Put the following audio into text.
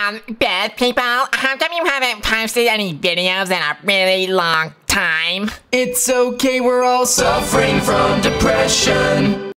bad people. How come you haven't posted any videos in a really long time? It's okay, we're all suffering from depression.